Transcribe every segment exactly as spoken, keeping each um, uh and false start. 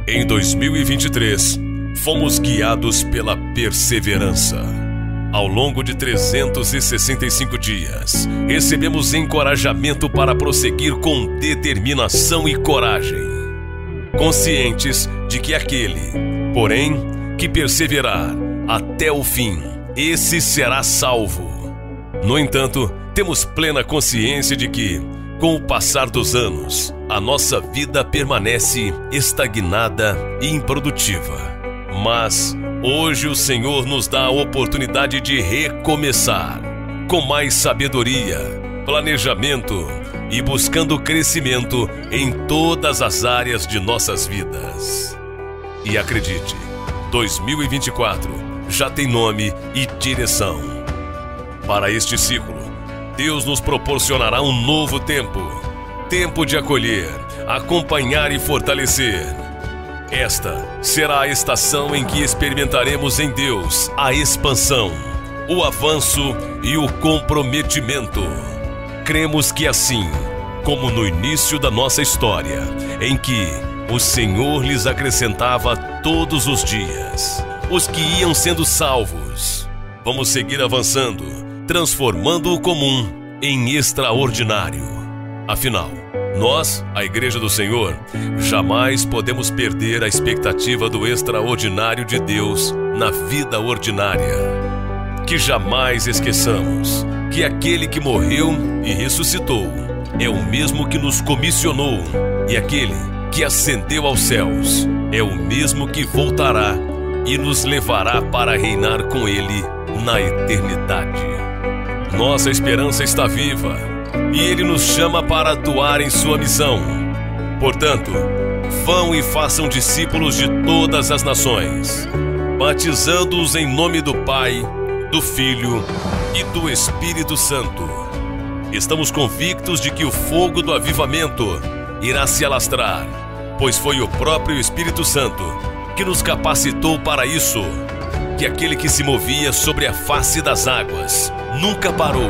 Em dois mil e vinte e três, fomos guiados pela perseverança. Ao longo de trezentos e sessenta e cinco dias, recebemos encorajamento para prosseguir com determinação e coragem, conscientes de que aquele, porém, que perseverar até o fim, esse será salvo. No entanto, temos plena consciência de que, com o passar dos anos, a nossa vida permanece estagnada e improdutiva. Mas hoje o Senhor nos dá a oportunidade de recomeçar, com mais sabedoria, planejamento e buscando crescimento em todas as áreas de nossas vidas. E acredite, dois mil e vinte e quatro já tem nome e direção. Para este ciclo, Deus nos proporcionará um novo tempo, tempo de acolher, acompanhar e fortalecer. Esta será a estação em que experimentaremos em Deus a expansão, o avanço e o comprometimento. Cremos que assim, como no início da nossa história, em que o Senhor lhes acrescentava todos os dias os que iam sendo salvos, vamos seguir avançando, transformando o comum em extraordinário. Afinal, nós, a Igreja do Senhor, jamais podemos perder a expectativa do extraordinário de Deus na vida ordinária. Que jamais esqueçamos que aquele que morreu e ressuscitou é o mesmo que nos comissionou, e aquele que ascendeu aos céus é o mesmo que voltará e nos levará para reinar com Ele na eternidade. Nossa esperança está viva e Ele nos chama para atuar em sua missão. Portanto, vão e façam discípulos de todas as nações, batizando-os em nome do Pai, do Filho e do Espírito Santo. Estamos convictos de que o fogo do avivamento irá se alastrar, pois foi o próprio Espírito Santo que nos capacitou para isso. Que aquele que se movia sobre a face das águas nunca parou.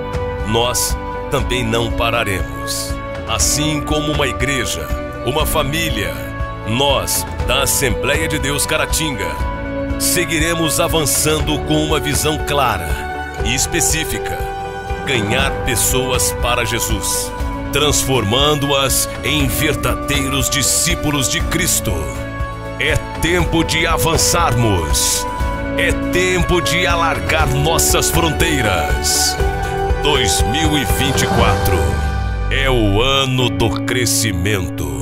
Nós também não pararemos. Assim como uma igreja, uma família, nós, da Assembleia de Deus Caratinga, seguiremos avançando com uma visão clara e específica: ganhar pessoas para Jesus, transformando-as em verdadeiros discípulos de Cristo. É tempo de avançarmos. É tempo de alargar nossas fronteiras. dois mil e vinte e quatro é o ano do crescimento.